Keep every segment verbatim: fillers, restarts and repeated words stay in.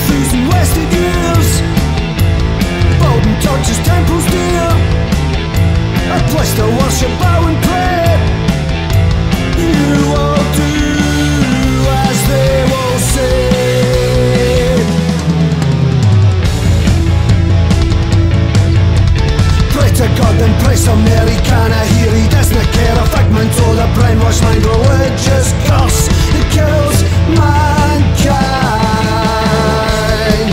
thousand wasted years. Bowden touches temples dear, a place to worship, bow and pray. You will do as they will say. Pray to God and pray some Mary, can I hear he doesn't care. A figment of the brainwashed mind, religious curse that kills mankind.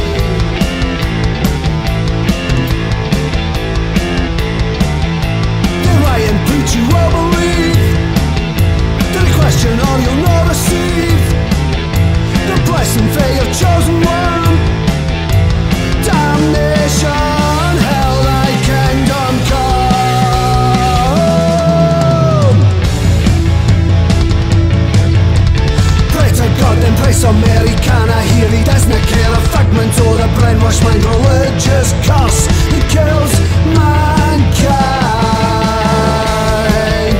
They lie and preach you will believe, they question all you'll not receive. The blessing for your chosen one, damnation, hell, thy kingdom come. Pray to God and pray some Mary, can I hear he doesn't care. A figment of the brainwashed mind, religious curse that kills mankind.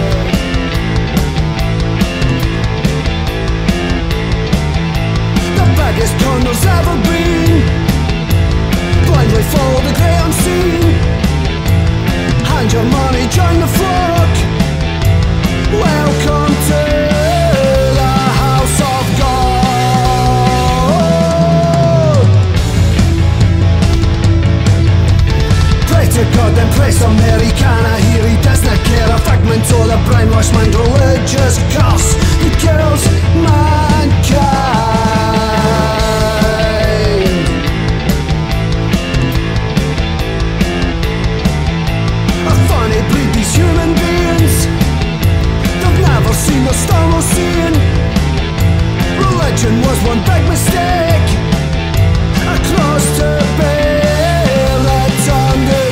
The biggest con there's ever been, blindly follow the great unseen. Hand your money, join the flock. Welcome to the house of God. Pray to God and pray some Mary, can I hear he doesn't care. A figment of the brainwashed mind, religious curse that kills mankind. A funny breed, these human beings, they've never seen the storm or seen. Religion was one big mistake, a cross to bear that turned it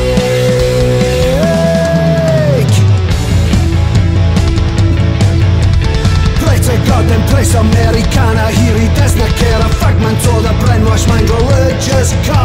fake. Pray to God and pray some Mary, can I hear he doesn't care. A figment of the brainwashed mind, religious curse